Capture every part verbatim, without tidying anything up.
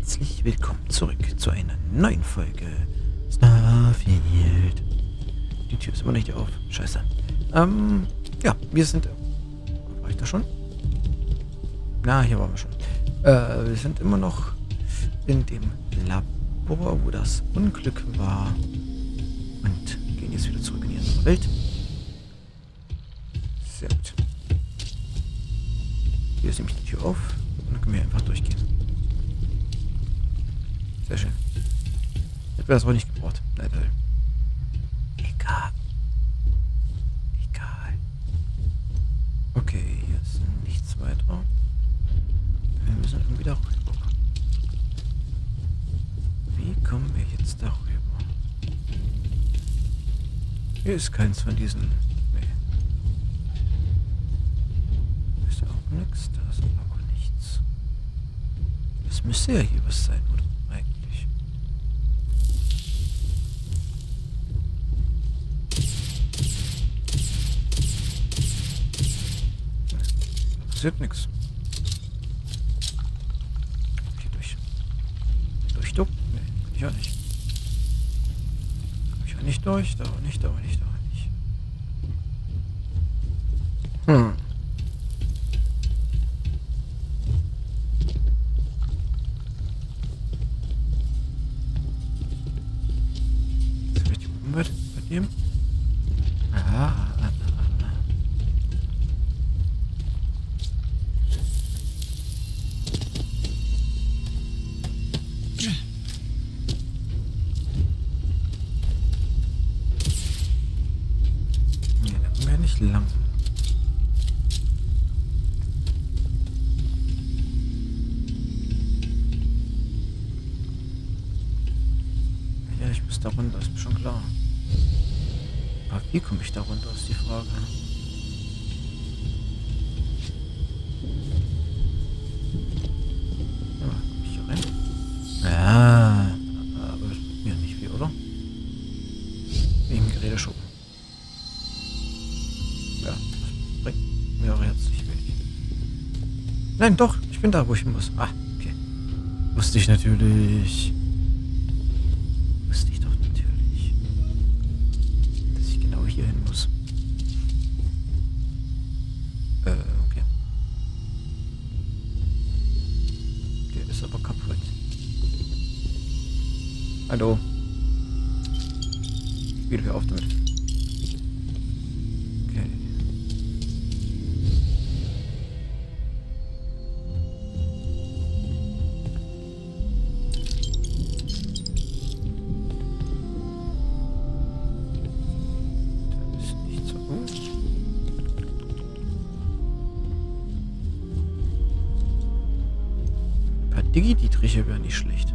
herzlich willkommen zurück zu einer neuen Folge Starfield. Die Tür ist immer nicht auf. Scheiße. Ähm, ja, wir sind... War ich da schon? Na, hier waren wir schon. Äh, wir sind immer noch in dem Labor, wo das Unglück war. Und gehen jetzt wieder zurück in die andere Welt. Sehr gut. Hier ist nämlich die Tür auf. Und dann können wir einfach durchgehen. Sehr schön. Hätten wir das auch nicht gebraucht. Nein, nein. Egal. Egal. Okay, hier ist nichts weiter. Wir müssen irgendwie da rüber. Wie kommen wir jetzt darüber? Hier ist keins von diesen... Nee. Ist auch nichts. Da ist auch nichts. Es müsste ja hier was sein, oder? Eigentlich. Da passiert nichts. Hier durch. Durch, du? Nee, kann ich auch nicht. Kann ich auch nicht durch, da auch nicht, da auch nicht, da auch nicht. Hm. Bei dem? Ah, ah, ah, ah. Nee, da kommen wir nicht lang. Ja, ich muss da runter, ist mir schon klar. Aber wie komme ich da runter, ist die Frage. Ja, komm ich hier rein? Ja, aber das bringt mir nicht viel, oder? Wegen Geräteschuppen. Ja, das bringt mir auch jetzt nicht wenig. Nein, doch, ich bin da, wo ich muss. Ah, okay. Wusste ich natürlich. Wusste ich doch natürlich. Dass ich genau hier hin muss. Äh, okay. Der ist aber kaputt. Hallo. Wieder hör auf damit. Okay. Da ist nichts so gut. Ein paar Digi-Dietriche wären nicht schlecht.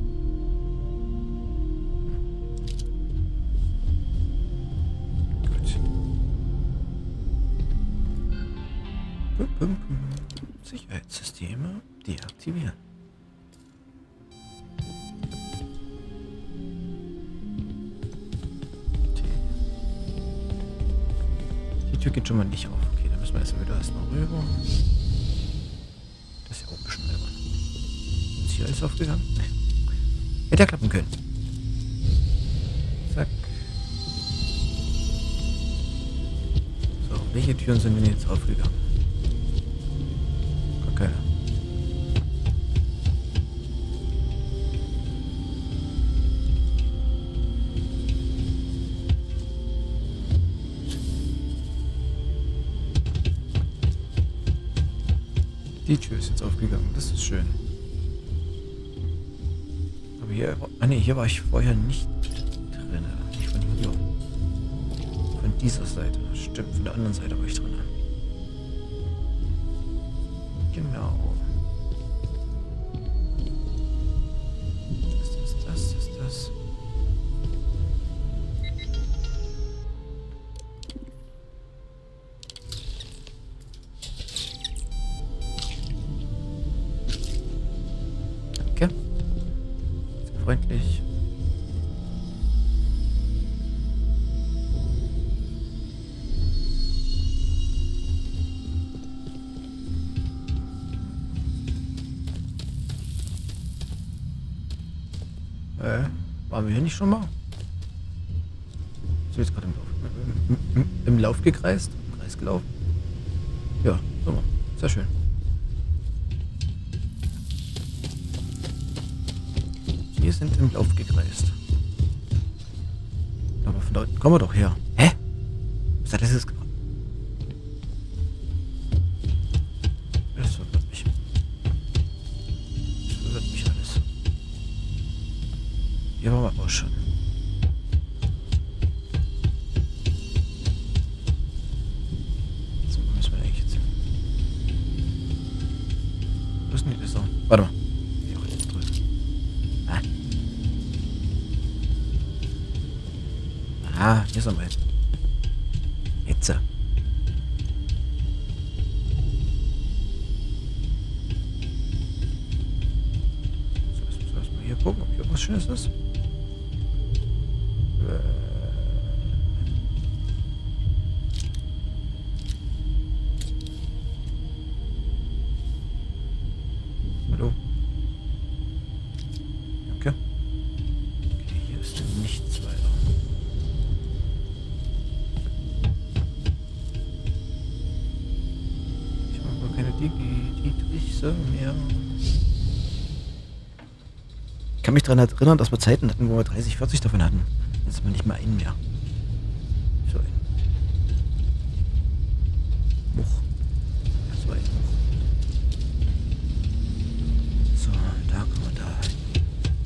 Sicherheitssysteme deaktivieren. Okay. Die Tür geht schon mal nicht auf. Okay, dann müssen wir jetzt wieder erstmal rüber. Das ist ja auch ein bisschen albern. Ist hier alles aufgegangen? Hätte ja klappen können. Zack. So, welche Türen sind denn jetzt aufgegangen? Okay. Die Tür ist jetzt aufgegangen, das ist schön. Aber hier, ah ne, hier war ich vorher nicht drin. Nicht von hier. Von dieser Seite. Stimmt, von der anderen Seite war ich drin. Genau. Das ist das, das ist das. Danke. Sehr freundlich. Äh, waren wir hier nicht schon mal? Sind wir jetzt gerade im Lauf, im, im, im Lauf gekreist? Im Kreis gelaufen? Ja, so mal. Sehr schön. Wir sind im Lauf gekreist. Aber von da unten kommen wir doch her. Hä? Was hat das jetzt gebracht? Das verwirrt mich. Das verwirrt mich alles. Hier waren wir auch schon. Jetzt müssen wir eigentlich jetzt hin. Wo ist denn die so? Warte mal. Hier auch jetzt drüben. Ah. Ah, hier sind wir jetzt. Jetzt. So, jetzt müssen wir erstmal hier gucken, ob hier was Schönes ist. Hallo? Okay. Okay, hier ist nichts weiter. Ich habe aber keine Dietrichse mehr. Ich kann mich daran erinnern, dass wir Zeiten hatten, wo wir dreißig, vierzig davon hatten. Jetzt haben wir nicht mal einen mehr. So ein Much. Ja, so ein Much. So, da kommen wir da hin.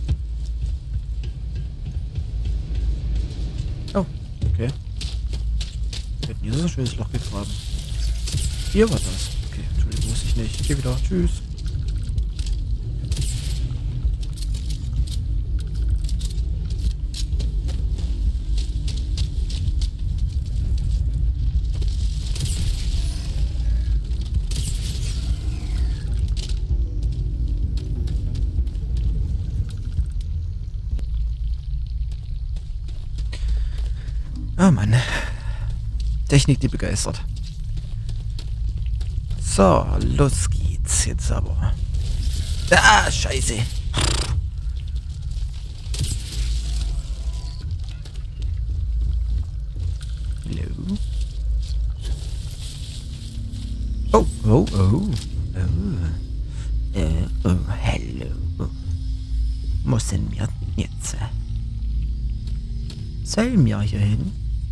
Oh, okay. Wir hätten hier so ein schönes Loch gegraben. Hier war das. Okay, Entschuldigung, wusste ich nicht. Ich gehe wieder. Tschüss. Ah, Mann. Technik, die begeistert. So, los geht's jetzt aber. Ah, scheiße. Hallo? Oh, oh, oh. Oh. Äh, oh, hallo. Müssen wir jetzt... Sollen wir hier hin?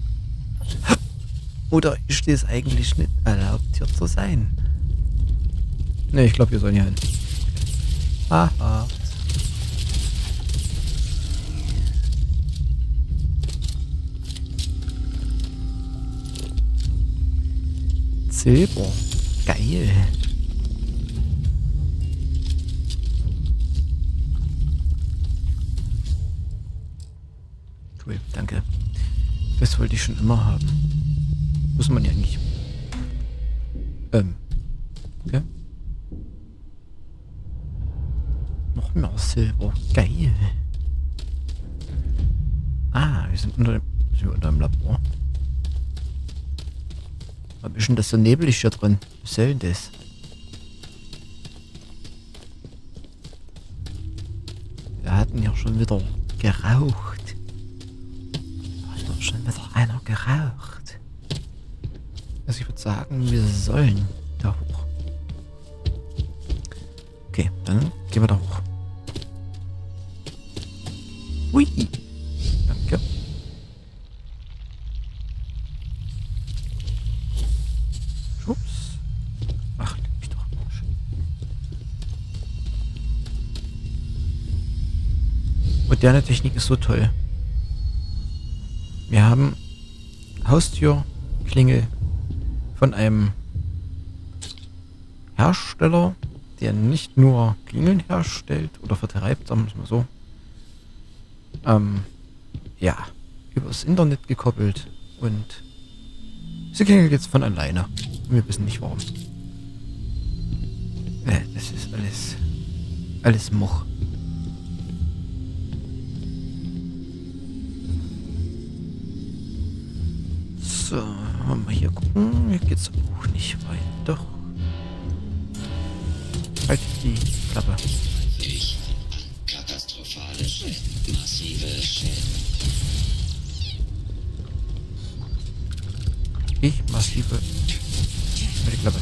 Oder ist es eigentlich nicht erlaubt, hier zu sein? Ne, ich glaube, wir sollen hier hin. Haha. Silber. Geil. Cool, danke. Das wollte ich schon immer haben. Muss man ja eigentlich. Ähm. Okay. Noch mehr Silber. Geil. Ah, wir sind unter dem, sind wir unter dem Labor. Was ist denn das so nebelig hier drin? Was soll denn das? Wir hatten ja schon wieder geraucht. Da hat doch schon wieder einer geraucht. Also ich würde sagen, wir sollen da hoch. Okay, dann gehen wir da hoch. Hui. Danke. Ups. Ach, leck mich doch am Arsch. Moderne Technik ist so toll. Wir haben Haustür, Klingel von einem Hersteller, der nicht nur Klingeln herstellt oder vertreibt, sagen wir es mal so. Ähm, ja, übers Internet gekoppelt und sie klingelt jetzt von alleine. Wir wissen nicht warum. Äh, das ist alles, alles Much. So, wollen wir hier gucken. Hier geht's auch nicht weit. Doch. Halt die Klappe. Ich katastrophale Schäden. Ich massive mit die Klappe.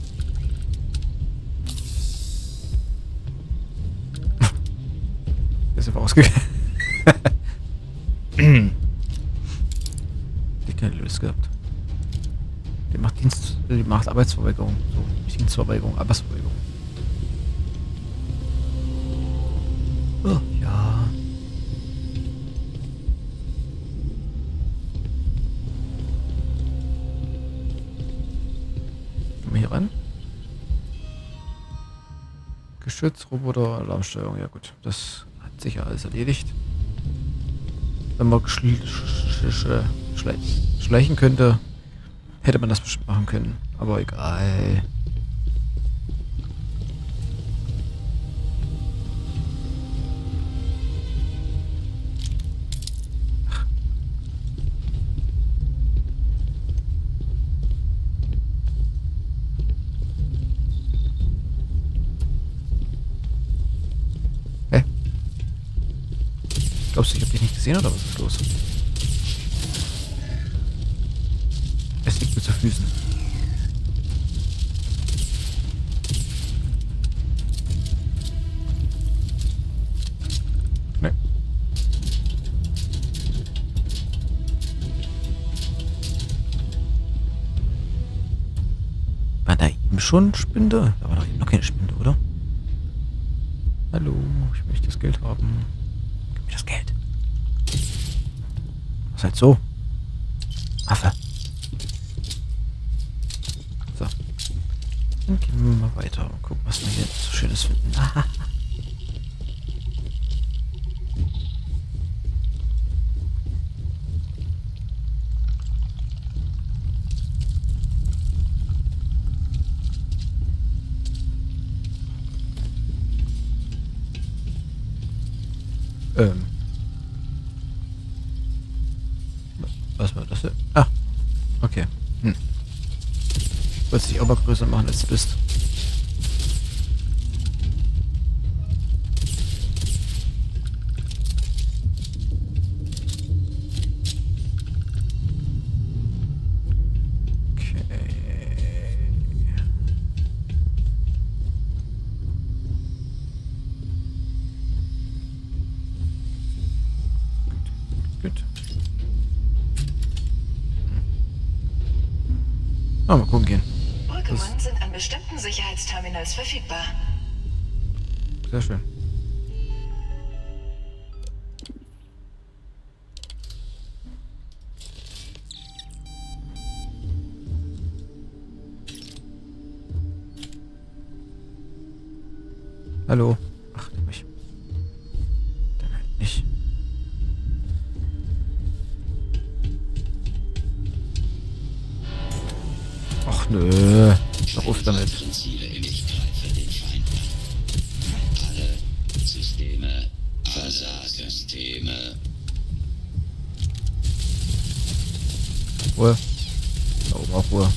Der ist einfach ausgegangen. Die keine Lös gehabt. Die macht Dienst, die macht Arbeitsverweigerung. So, nicht Dienstverweigerung, Arbeitsverweigerung. Oh, ja. Kommen wir hier ran? Geschütz, Roboter, Alarmsteuerung. Ja gut, das hat sich ja alles erledigt. Wenn man schl sch sch schle schleichen könnte, hätte man das bestimmt machen können. Aber egal. Hä? Glaubst du, ich hab dich nicht gesehen oder was ist los? Es liegt mir zu Füßen. Ne. War da eben schon Spinde? Da war doch eben noch keine Spinde, oder? Hallo, ich möchte das Geld haben. Gib mir das Geld. Was halt so? Affe. So. Dann gehen wir mal weiter und gucken, was wir jetzt so Schönes finden. Aha. Ähm. Was war das denn? Ah. Okay. Hm. Wolltest dich auch mal größer machen, als du bist. Gut. Ah, mal gucken gehen. Brückenmann sind an bestimmten Sicherheitsterminals verfügbar. Sehr schön. Hallo. Ach, nimm mich. Dann halt nicht. Ach nö. Doch auf damit. Alle Systeme, Versagssysteme. Ruhe. Da oben auch Ruhe.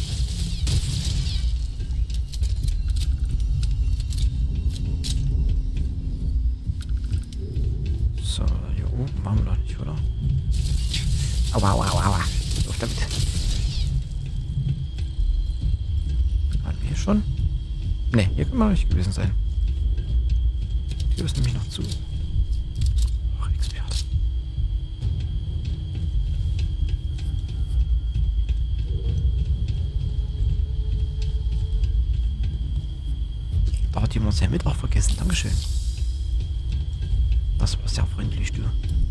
So, hier oben machen wir noch nicht, oder? Aua, aua, aua, aua. Auf damit. Waren wir hier schon? Ne, hier können wir noch nicht gewesen sein. Die Tür ist nämlich noch zu. Ach, Experte. Da hat jemand sein Mittwoch vergessen. Dankeschön. Das war sehr freundlich, du.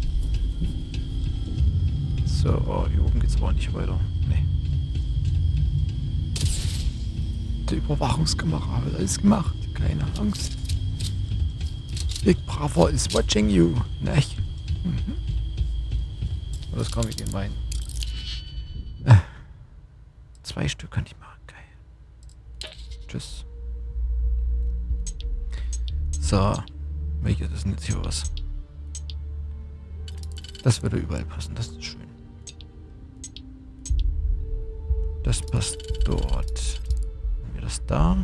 So, hier oben geht's aber nicht weiter. Nee. Die Überwachungskamera hat alles gemacht. Keine Angst. Big Brother is watching you. Nicht? Mhm. Oh, das kann ich gehen meinen. Äh. Zwei Stück kann ich machen. Geil. Tschüss. So. Welches ist denn jetzt hier was? Das würde überall passen. Das ist schön. Das passt dort. Wenn wir das da,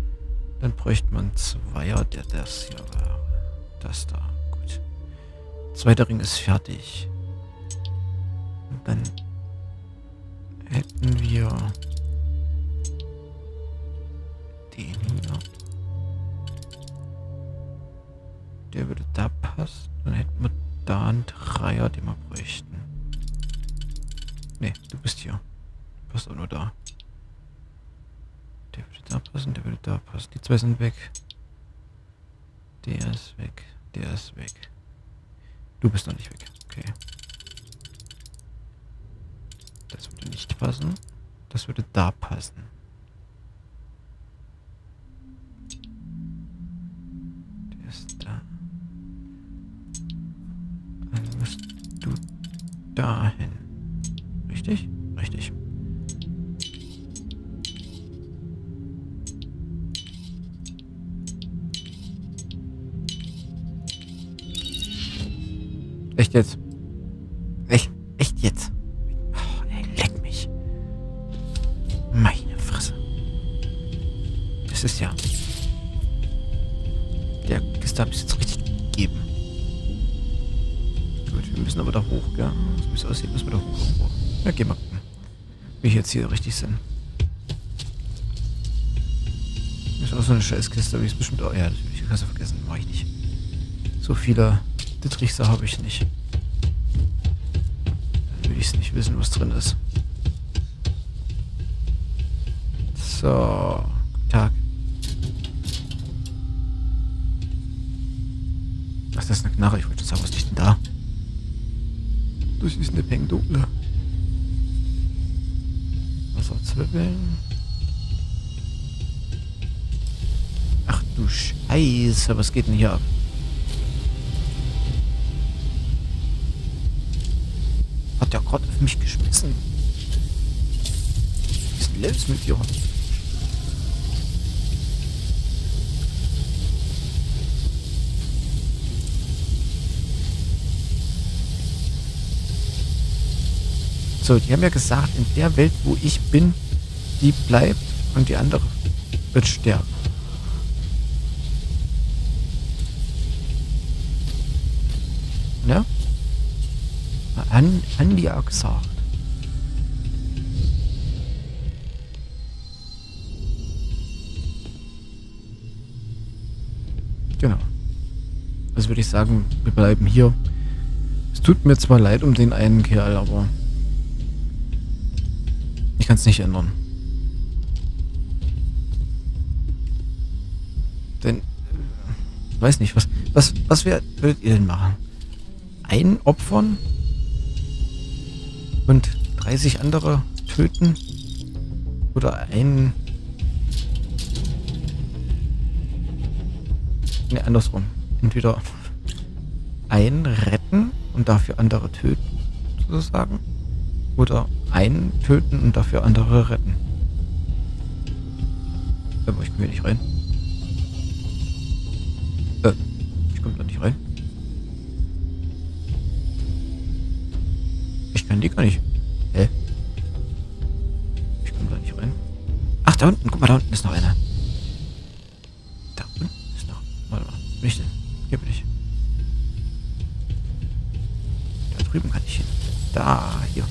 dann bräuchte man Zweier, der das hier wäre. Das da. Gut. Zweiter Ring ist fertig. Und dann hätten wir den hier. Der würde da passen. Dann hätten wir da einen Dreier, den wir bräuchten. Ne, du bist hier. Du passt auch nur da. Der würde da passen, der würde da passen. Die zwei sind weg. Der ist weg. Der ist weg. Du bist noch nicht weg. Okay. Das würde nicht passen. Das würde da passen. Der ist da. Dann musst du dahin. Richtig? Richtig. Echt jetzt? Echt? Echt jetzt? Oh, ey, leck mich. Meine Fresse. Das ist ja... Der Kiste habe ich jetzt richtig gegeben. Gut, wir müssen aber da hoch, gell? So wie es aussieht, müssen wir da hoch. Ja, gehen wir gucken, wie ich jetzt hier richtig sind. Ist auch so eine Scheißkiste, aber ich es bestimmt auch... Ja, das will ich Kasse vergessen, mach ich nicht. So viele Trichter habe ich nicht. Dann will ich es nicht wissen, was drin ist. So, guten Tag. Ach, das ist eine Knarre, ich wollte schon sagen, was ist denn da? Das ist eine Pengdole. Wasserzwiebeln. Ach du Scheiße, was geht denn hier ab? Hat der gerade auf mich geschmissen. Was ist denn los mit dir? So, die haben ja gesagt, in der Welt, wo ich bin, die bleibt und die andere wird sterben. Ne? Haben, haben die auch gesagt. Genau. Also würde ich sagen, wir bleiben hier. Es tut mir zwar leid um den einen Kerl, aber ich kann es nicht ändern. Denn, ich weiß nicht, was, was, was wär, würdet ihr denn machen? Einen opfern und dreißig andere töten? Oder einen... Ne, andersrum. Entweder einen retten und dafür andere töten, sozusagen. Oder einen töten und dafür andere retten. Aber ich komme hier nicht rein. Äh, ich komme da nicht rein. Ich kann die gar nicht. Hä? Ich komme da nicht rein. Ach, da unten. Guck mal, da unten ist noch einer. Da unten ist noch... Warte mal. Wo bin ich denn? Hier bin ich. Da drüben kann ich hin. Da, hier.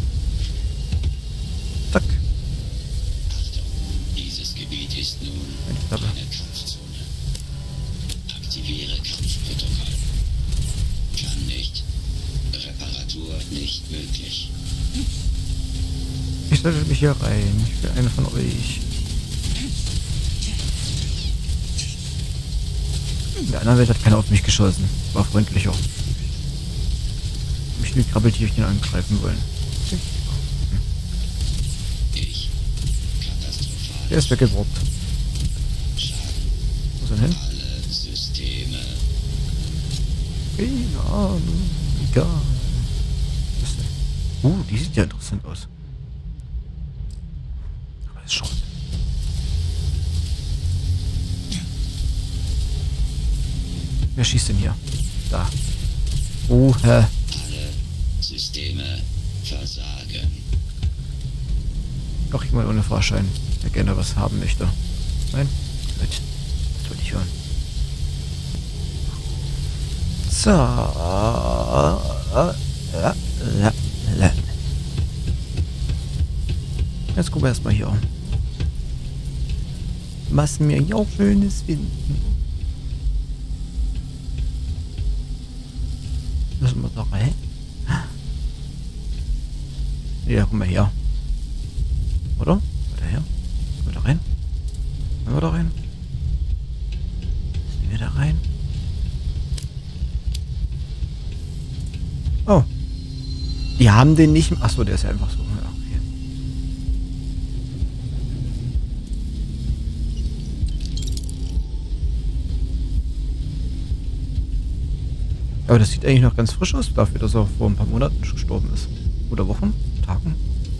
Zack. Achtung, dieses Gebiet ist nun eine Kampfzone. Aktiviere Kampfprotokoll. Kann nicht. Reparatur nicht möglich. Ich setze mich hier rein. Ich bin einer von euch. In der anderen Welt hat keiner auf mich geschossen. War freundlicher. Mich mit Krabbeltierchen angreifen wollen. Ich. Katastrophal. Der ist weggeworbt. Schaden. Wo ist er hin? Alle Systeme. Keine Ahnung. Egal. Was denn? Uh, die sieht ja interessant aus. Aber ist Schrott. Wer schießt denn hier? Da. Oh, hä. Alle Systeme versagen. Doch jemand ohne Fahrschein, der gerne was haben möchte. Nein? Gut. Das wollte ich hören. So. Jetzt gucken wir erstmal hier. Was wir hier auch Schönes finden. Müssen wir da rein? Ja, guck mal her. Oder? Oder her? Können wir da rein? Können wir da rein? Müssen wir da rein? Oh. Die haben den nicht... Achso, der ist ja einfach so. Ja, okay. Aber das sieht eigentlich noch ganz frisch aus, dafür, dass er vor ein paar Monaten gestorben ist. Oder Wochen? Tagen?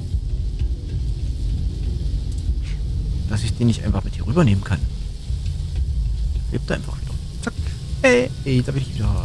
Dass ich den nicht einfach mit hier rübernehmen kann. Lebt er einfach wieder. Zack. Hey, hey, da bin ich wieder.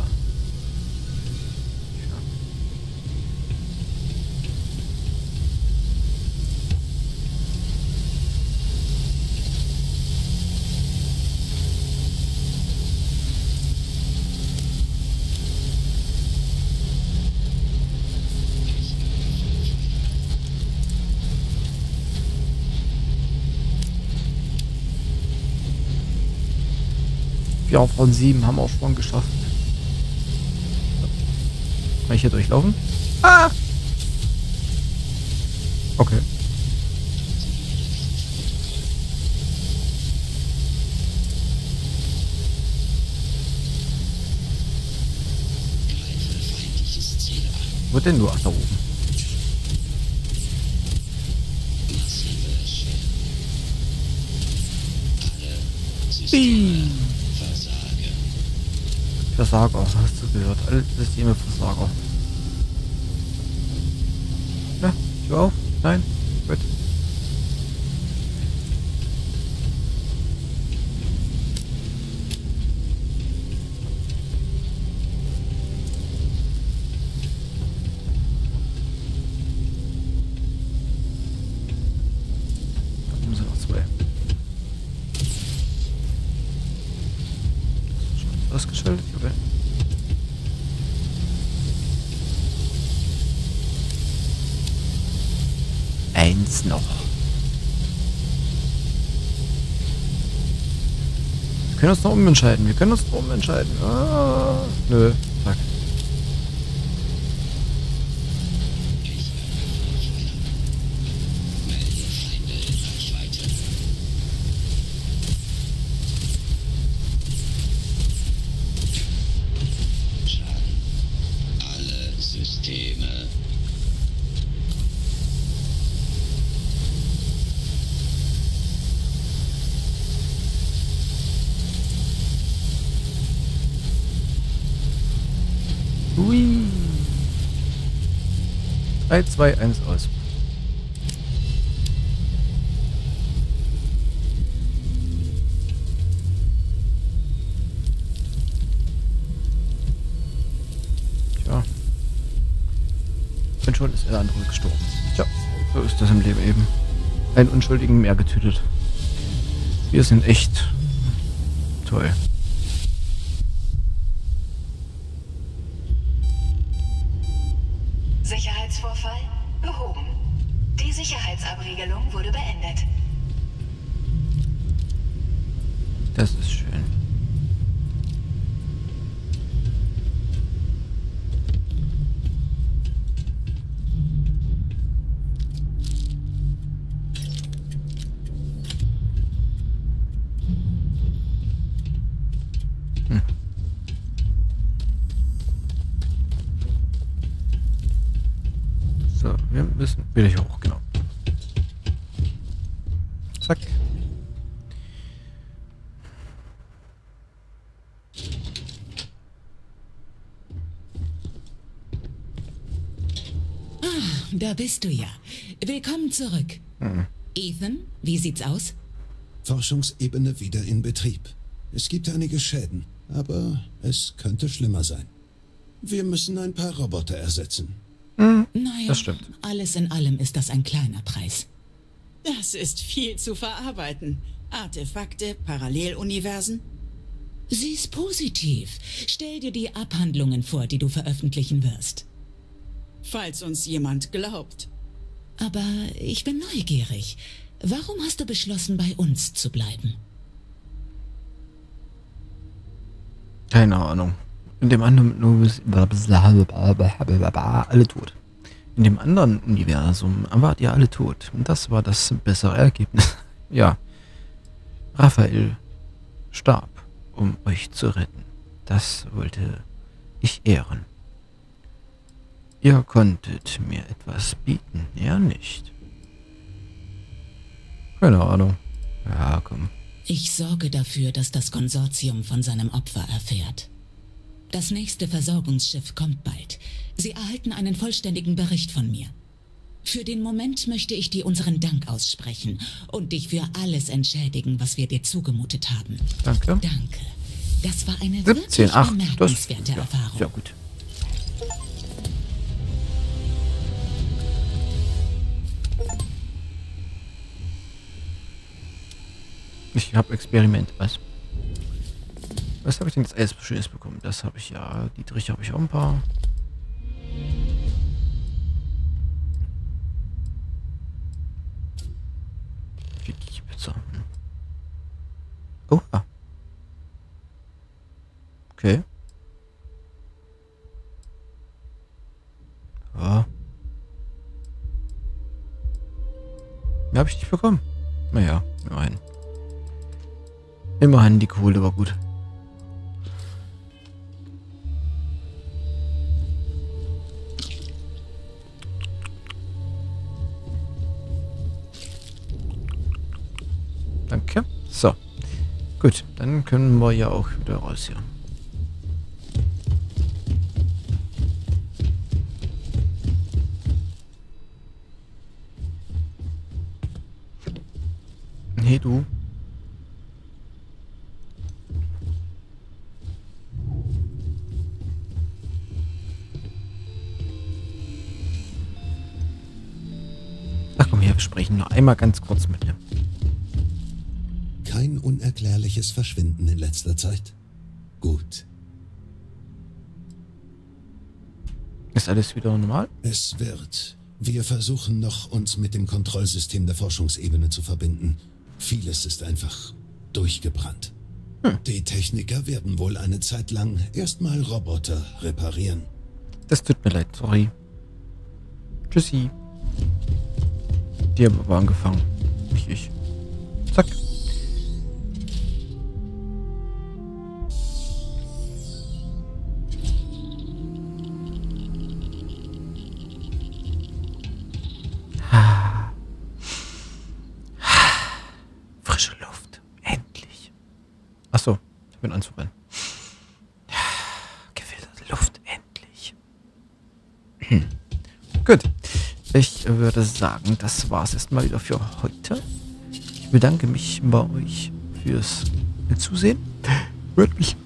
Ja, von sieben haben wir auch schon geschafft. Kann ich hier durchlaufen? Ah! Okay. Wo denn nur? Ach, da oben. Bing. Versager, hast du gehört? Alle Systeme Versager. Ja, Tür auf? Nein? Gut. Da oben sind noch zwei. Schon ausgeschaltet, oder? Eins noch. Wir können uns noch umentscheiden. Wir können uns noch umentscheiden. Ah, nö. Zack. Alle Systeme. Hui. drei, zwei, eins aus. Tja. Bin schon ist der andere gestorben. Tja, so ist das im Leben eben. Einen Unschuldigen mehr getötet. Wir sind echt toll. Sicherheitsvorfall behoben. Die Sicherheitsabriegelung wurde beendet. Das ist schön. Hm. So, wir müssen wieder hier hoch, genau. Zack. Da bist du ja. Willkommen zurück. Hm. Ethan, wie sieht's aus? Forschungsebene wieder in Betrieb. Es gibt einige Schäden, aber es könnte schlimmer sein. Wir müssen ein paar Roboter ersetzen. Hm. Naja, Das stimmt. alles in allem ist das ein kleiner Preis. Das ist viel zu verarbeiten. Artefakte, Paralleluniversen. Sieh's positiv. Stell dir die Abhandlungen vor, die du veröffentlichen wirst. Falls uns jemand glaubt. Aber ich bin neugierig. Warum hast du beschlossen, bei uns zu bleiben? Keine Ahnung. In dem anderen alle tot. In dem anderen Universum wart ihr alle tot. Und das war das bessere Ergebnis. Ja. Raphael starb, um euch zu retten. Das wollte ich ehren. Ihr konntet mir etwas bieten, er nicht. Keine Ahnung. Ja, komm. Ich sorge dafür, dass das Konsortium von seinem Opfer erfährt. Das nächste Versorgungsschiff kommt bald. Sie erhalten einen vollständigen Bericht von mir. Für den Moment möchte ich dir unseren Dank aussprechen und dich für alles entschädigen, was wir dir zugemutet haben. Danke. Danke. Das war eine siebzehn, wirklich acht, bemerkenswerte das, ja, Erfahrung. sehr gut. Ich habe Experiment, was? Was habe ich denn jetzt alles Schönes bekommen? Das habe ich ja. Dietrich habe ich auch ein paar. Pizza. Oh, ah. Okay. Ja. Mehr habe ich nicht bekommen. Naja, immerhin. Immerhin, die Kohle war gut. Danke. So. Gut, dann können wir ja auch wieder raus hier. Hey du. Ach komm her, wir sprechen noch einmal ganz kurz mit dir. Kein unerklärliches Verschwinden in letzter Zeit. Gut. Ist alles wieder normal? Es wird. Wir versuchen noch, uns mit dem Kontrollsystem der Forschungsebene zu verbinden. Vieles ist einfach durchgebrannt. Hm. Die Techniker werden wohl eine Zeit lang erstmal Roboter reparieren. Das tut mir leid, sorry. Tschüssi. Die haben aber angefangen. Nicht ich. Zack. Frische Luft. Endlich. Achso, ich bin anzurennen. Gefilterte Luft. Endlich. Hm. Gut. Ich würde sagen, das war es erstmal wieder für heute. Ich bedanke mich bei euch fürs Zusehen. Würde mich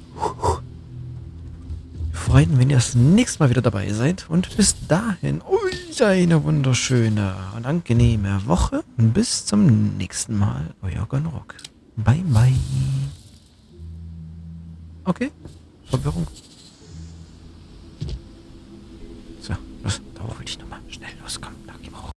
freuen, wenn ihr das nächste Mal wieder dabei seid. Und bis dahin euch eine wunderschöne und angenehme Woche. Und bis zum nächsten Mal. Euer Gonrock. Bye, bye. Okay. Verwirrung. So, los. Da wollte ich nochmal schnell loskommen.